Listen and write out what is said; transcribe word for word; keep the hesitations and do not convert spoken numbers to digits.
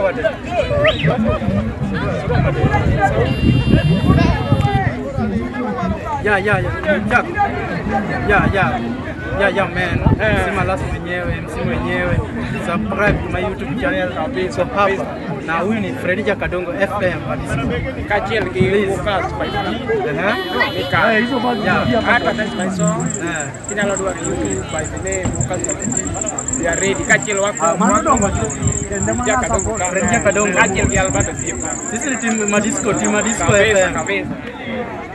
Suruh ada. Ya, ya, ya. Ya. Ya, ya. Ya, ya, man. Si Malas mwenyewe, M C mwenyewe. Subscribe my YouTube channel kabisa hapa. Na huyu ni Freddy Jakadongo F M. Kachel kiukas baik. Eh? Nika. Ya, advertise my song. Kina lo dua YouTube by the name Ukas. We are ready. Kachel wako. Mana dong baju? Jakadongo. Freddy Jakadongo. Kachel di Alberta. Sisi ni tim Madisco, tim Madisco F M. Kabisa.